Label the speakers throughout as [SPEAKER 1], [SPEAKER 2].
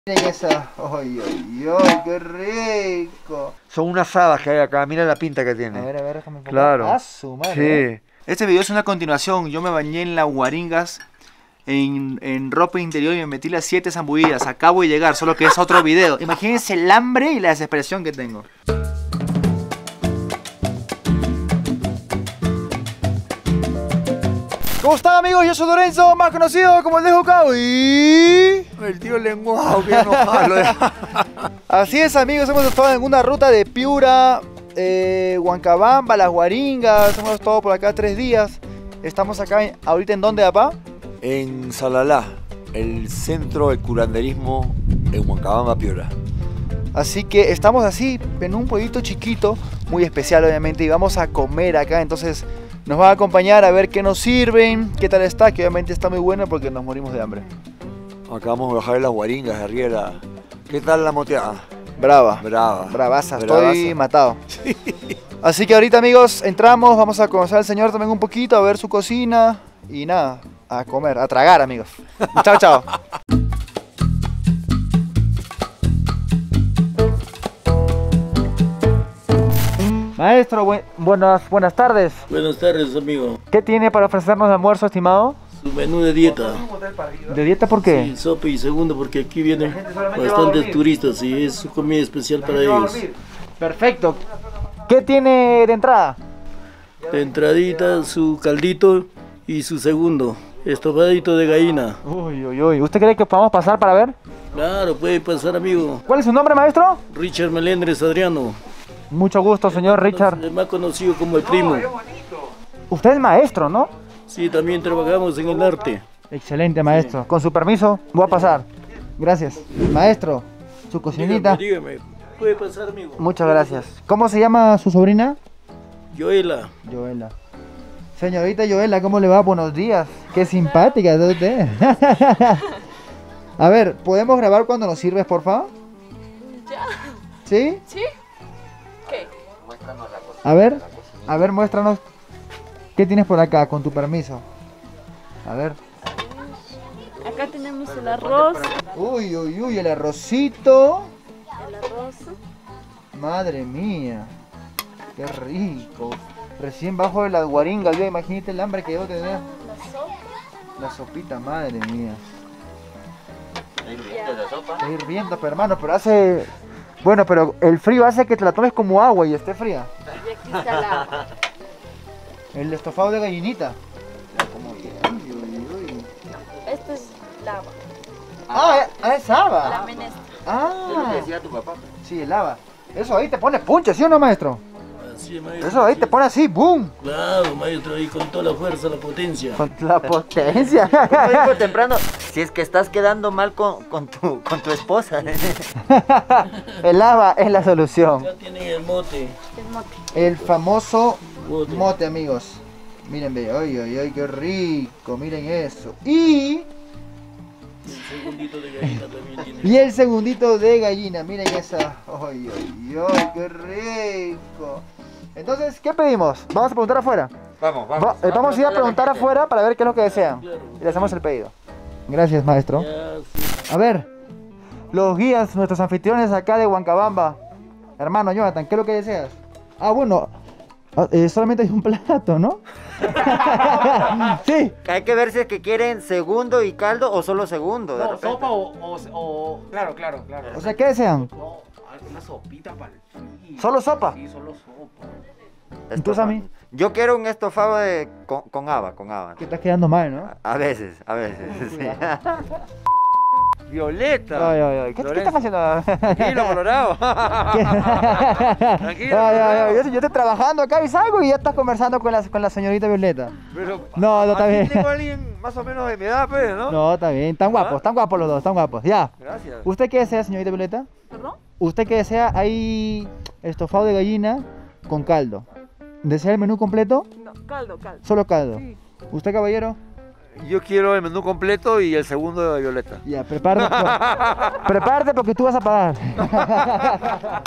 [SPEAKER 1] Miren esa. ¡Ay, ay, ay! ¡Qué rico! Son unas habas que hay acá. Mira la pinta que tiene.
[SPEAKER 2] A ver, déjame enfocar.
[SPEAKER 1] Claro.
[SPEAKER 2] ¡Ah, su madre!
[SPEAKER 1] Sí. Este video es una continuación. Yo me bañé en las Guaringas en ropa interior y me metí las 7 zambullidas. Acabo de llegar, solo que es otro video. Imagínense el hambre y la desesperación que tengo. ¿Cómo están, amigos? Yo soy Lorenzo, más conocido como el de Jucao y... el tío lenguado, que enojado. Así es, amigos, hemos estado en una ruta de Piura, Huancabamba, Las Guaringas. Hemos estado por acá 3 días. Estamos acá, ahorita ¿en dónde, papá?
[SPEAKER 3] En Salalá, el centro del curanderismo en Huancabamba, Piura.
[SPEAKER 1] Así que estamos así, en un pueblito chiquito, muy especial obviamente, y vamos a comer acá, entonces... nos van a acompañar a ver qué nos sirven, qué tal está, que obviamente está muy bueno porque nos morimos de hambre.
[SPEAKER 3] Acabamos de bajar de las Guaringas de Arriera. ¿Qué tal la moteada?
[SPEAKER 1] Brava.
[SPEAKER 3] Brava.
[SPEAKER 1] Bravaza,
[SPEAKER 3] Bravaza.
[SPEAKER 1] estoy matado. Sí. Así que ahorita, amigos, entramos, vamos a conocer al señor también un poquito, a ver su cocina y nada, a comer, a tragar, amigos. Chao, chao. Maestro, buenas tardes.
[SPEAKER 4] Buenas tardes, amigo.
[SPEAKER 1] ¿Qué tiene para ofrecernos de almuerzo, estimado?
[SPEAKER 4] Su menú de dieta.
[SPEAKER 1] ¿De dieta por qué?
[SPEAKER 4] Sí, sopa y segundo porque aquí vienen bastantes turistas y es su comida especial para ellos.
[SPEAKER 1] Perfecto. ¿Qué tiene de entrada?
[SPEAKER 4] De entradita, su caldito y su segundo, estofadito de gallina.
[SPEAKER 1] Uy, uy, uy. ¿Usted cree que podamos pasar para ver?
[SPEAKER 4] Claro, puede pasar, amigo.
[SPEAKER 1] ¿Cuál es su nombre, maestro?
[SPEAKER 4] Richard Melendres Adriano.
[SPEAKER 1] Mucho gusto, señor Richard.
[SPEAKER 4] Más conocido como el primo.
[SPEAKER 1] Usted es maestro, ¿no?
[SPEAKER 4] Sí, también trabajamos en el arte.
[SPEAKER 1] Excelente, maestro. Con su permiso, voy a pasar. Gracias. Maestro, su cocinita.
[SPEAKER 4] Dígame, puede pasar, amigo.
[SPEAKER 1] Muchas gracias. ¿Cómo se llama su sobrina?
[SPEAKER 4] Joela.
[SPEAKER 1] Joela. Señorita Joela, ¿cómo le va? Buenos días. Qué simpática es usted. A ver, ¿podemos grabar cuando nos sirves, por favor?
[SPEAKER 5] Ya.
[SPEAKER 1] ¿Sí?
[SPEAKER 5] ¿Sí? ¿Qué?
[SPEAKER 1] A ver, muéstranos. ¿Qué tienes por acá, con tu permiso? A ver.
[SPEAKER 5] Acá tenemos el arroz.
[SPEAKER 1] Uy, uy, uy, el arrocito.
[SPEAKER 5] El arroz.
[SPEAKER 1] Madre mía. Qué rico. Recién bajo de las Guaringas, yo imagínate el hambre que debo tener.
[SPEAKER 5] La sopa.
[SPEAKER 1] La sopita, madre mía.
[SPEAKER 5] Ya.
[SPEAKER 1] Está hirviendo, pero hermano, pero hace... bueno, pero el frío hace que te la tomes como agua y esté fría.
[SPEAKER 5] Y aquí está el agua.
[SPEAKER 1] El estofado de gallinita. Uy, uy, uy.
[SPEAKER 5] Esto es lava.
[SPEAKER 1] Es haba.
[SPEAKER 5] La menestra.
[SPEAKER 1] Ah,
[SPEAKER 3] decía tu papá.
[SPEAKER 1] sí, el haba. Eso ahí te pone punche, ¿sí o no, maestro?
[SPEAKER 4] Así es, maestro.
[SPEAKER 1] Eso ahí te pone así, boom.
[SPEAKER 4] Claro, maestro, ahí con toda la fuerza, la potencia.
[SPEAKER 1] Con la potencia.
[SPEAKER 2] Como dijo temprano, si es que estás quedando mal con tu esposa.
[SPEAKER 1] El haba es la solución.
[SPEAKER 4] Ya tienen el mote.
[SPEAKER 5] El mote.
[SPEAKER 1] El famoso
[SPEAKER 4] Mote.
[SPEAKER 1] mote, amigos. Miren, ve, ay, ay, ay, qué rico, miren eso. Y
[SPEAKER 4] El segundito de gallina también tiene.
[SPEAKER 1] el segundito de gallina, miren esa. Ay, ay, ay, qué rico. Entonces, ¿qué pedimos? Vamos a preguntar afuera.
[SPEAKER 3] Vamos,
[SPEAKER 1] Vamos a ir a preguntar afuera para ver qué es lo que desean.
[SPEAKER 4] Claro.
[SPEAKER 1] Y le hacemos el pedido. Gracias, maestro.
[SPEAKER 4] Ya, sí.
[SPEAKER 1] A ver, los guías, nuestros anfitriones acá de Huancabamba. Hermano Jonathan, ¿qué es lo que deseas? Ah, bueno, solamente hay un plato, ¿no? Sí.
[SPEAKER 2] Hay que ver si es que quieren segundo y caldo o solo segundo. De
[SPEAKER 6] No,
[SPEAKER 2] repente.
[SPEAKER 6] sopa o... Claro, claro, claro.
[SPEAKER 1] O sea, ¿qué desean?
[SPEAKER 6] No, una sopita para el frío.
[SPEAKER 1] ¿Solo sopa?
[SPEAKER 6] Sí, solo sopa.
[SPEAKER 1] ¿Tú, Sammy?
[SPEAKER 2] Yo quiero un estofado con haba,
[SPEAKER 1] Que estás quedando mal, ¿no?
[SPEAKER 2] A veces, sí. Violeta.
[SPEAKER 1] Ay, ay, ay. ¿Qué estás haciendo?
[SPEAKER 2] Tranquilo, colorado.
[SPEAKER 1] Ay, ay, ay. Yo estoy trabajando acá y salgo y ya estás conversando con la señorita Violeta.
[SPEAKER 3] Pero
[SPEAKER 1] No, está bien.
[SPEAKER 3] tengo a alguien más o menos de mi edad, pues, ¿no?
[SPEAKER 1] No, está bien. Están guapos los dos, están guapos. Ya.
[SPEAKER 3] Gracias.
[SPEAKER 1] ¿Usted qué desea, señorita Violeta?
[SPEAKER 5] ¿Perdón?
[SPEAKER 1] ¿Usted qué desea? Hay estofado de gallina con caldo. ¿Desea el menú completo?
[SPEAKER 5] No, caldo.
[SPEAKER 1] Solo caldo.
[SPEAKER 5] Sí.
[SPEAKER 1] ¿Usted, caballero?
[SPEAKER 3] Yo quiero el menú completo y el segundo de Violeta.
[SPEAKER 1] Ya, prepárate. Prepárate porque tú vas a pagar.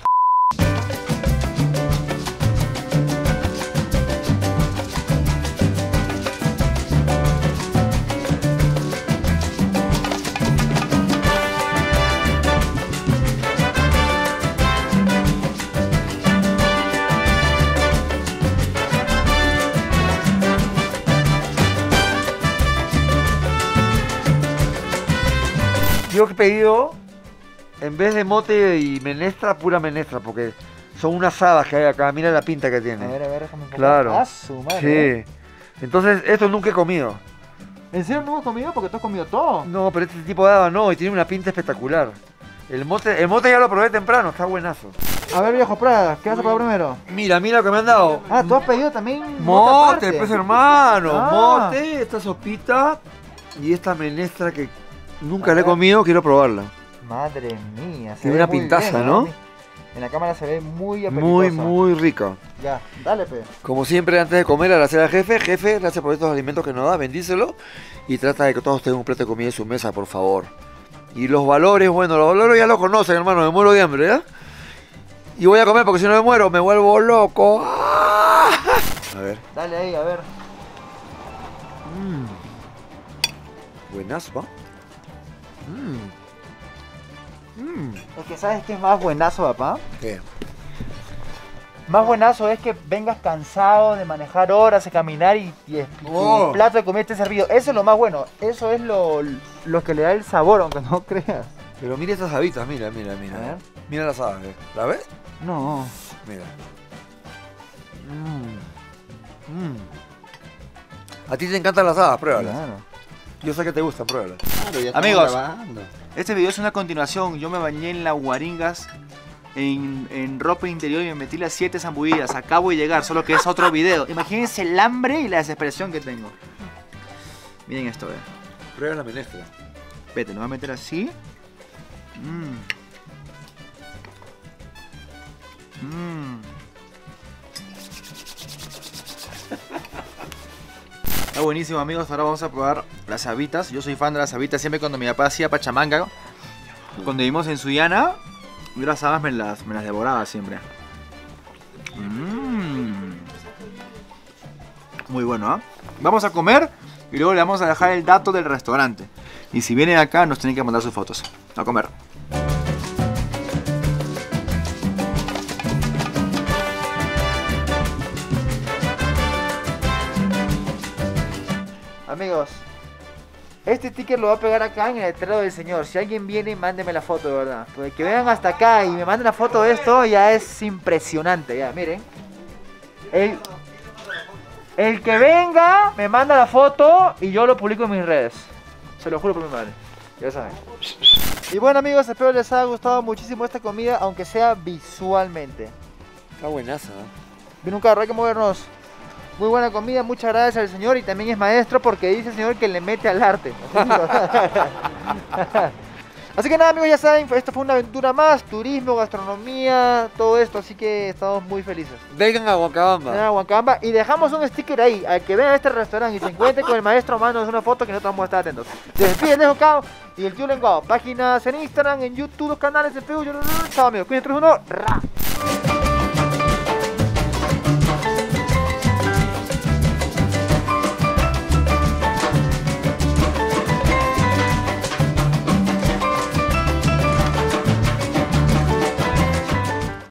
[SPEAKER 3] Yo he pedido, en vez de mote y menestra, pura menestra, porque son unas habas que hay acá. Mira la pinta que tiene.
[SPEAKER 1] A ver, déjame un poco.
[SPEAKER 3] Claro.
[SPEAKER 1] Ah, su madre.
[SPEAKER 3] Sí. Entonces, esto nunca he comido.
[SPEAKER 1] ¿En serio no has comido? Porque tú has comido todo.
[SPEAKER 3] No, pero este tipo de haba no, y tiene una pinta espectacular. El mote ya lo probé temprano, está buenazo.
[SPEAKER 1] A ver, viejo, prueba. ¿Qué vas a probar primero?
[SPEAKER 3] Mira lo que me han dado.
[SPEAKER 1] Ah, tú has pedido también
[SPEAKER 3] Mote,
[SPEAKER 1] aparte.
[SPEAKER 3] pues hermano.
[SPEAKER 1] Ah.
[SPEAKER 3] Mote, esta sopita y esta menestra que nunca la he comido, quiero probarla.
[SPEAKER 1] Madre mía.
[SPEAKER 3] Tiene una pintaza, ¿no?
[SPEAKER 1] En la cámara se ve muy apetitosa.
[SPEAKER 3] Muy rica.
[SPEAKER 1] Ya, dale, pe.
[SPEAKER 3] Como siempre, antes de comer, agradecer al jefe. Jefe, gracias por estos alimentos que nos da, bendícelo. Y trata de que todos tengan un plato de comida en su mesa, por favor. Y los valores, bueno, los valores ya los conocen, hermano, me muero de hambre, ¿ya? Y voy a comer porque si no me muero, me vuelvo loco. ¡Ah! A ver.
[SPEAKER 1] Dale ahí, a ver.
[SPEAKER 3] Buenazo, ¿ah?
[SPEAKER 1] Es que ¿sabes qué es más buenazo, papá?
[SPEAKER 3] ¿Qué?
[SPEAKER 1] Más buenazo es que vengas cansado de manejar horas, de caminar y
[SPEAKER 3] Oh.
[SPEAKER 1] tu plato de comida esté servido. Eso es lo más bueno. Eso es lo que le da el sabor, aunque no creas.
[SPEAKER 3] Pero mira estas habitas, mira.
[SPEAKER 1] A ver.
[SPEAKER 3] Mira las habas, ¿la ves?
[SPEAKER 1] No.
[SPEAKER 3] Mira. A ti te encantan las habas, pruébalas.
[SPEAKER 1] Claro.
[SPEAKER 3] Yo sé que te gustan, pruébalas.
[SPEAKER 2] Claro, ya estamos
[SPEAKER 6] Amigos.
[SPEAKER 2] grabando.
[SPEAKER 6] Este video es una continuación. Yo me bañé en la Guaringas en ropa interior y me metí las 7 zambullidas. Acabo de llegar, solo que es otro video. Imagínense el hambre y la desesperación que tengo. Miren esto,
[SPEAKER 3] Prueba la menestra.
[SPEAKER 6] Vete, lo voy a meter así. Está buenísimo, amigos. Ahora vamos a probar las habitas. Yo soy fan de las habitas. Siempre cuando mi papá hacía pachamanga, cuando vivimos en Sullana, yo las habas me las devoraba siempre. Muy bueno, ¿ah? Vamos a comer y luego le vamos a dejar el dato del restaurante. Y si vienen acá, nos tienen que mandar sus fotos. A comer.
[SPEAKER 1] Amigos, este sticker lo voy a pegar acá en el letrero del señor. Si alguien viene, mándeme la foto, de verdad. Porque que vengan hasta acá y me manden la foto de esto ya es impresionante. Ya, miren. El que venga, me manda la foto y yo lo publico en mis redes. Se lo juro por mi madre. Ya saben. Y bueno, amigos, espero les haya gustado muchísimo esta comida, aunque sea visualmente.
[SPEAKER 3] Está buenaza,
[SPEAKER 1] Vino un carro, hay que movernos. Muy buena comida, muchas gracias al señor, y también es maestro porque dice el señor que le mete al arte. Así que nada, amigos, ya saben, esto fue una aventura más, turismo, gastronomía, todo esto, así que estamos muy felices.
[SPEAKER 3] Vengan a Huancabamba.
[SPEAKER 1] En Huancabamba, y dejamos un sticker ahí, al que vea este restaurante y se encuentre con el maestro, mándanos una foto que nosotros vamos a estar atentos. Se despide el Dejo Cao y el tío Lenguao. Páginas en Instagram, en YouTube, los canales en Facebook. Chao, amigos, cuídense, 3, 1, ra.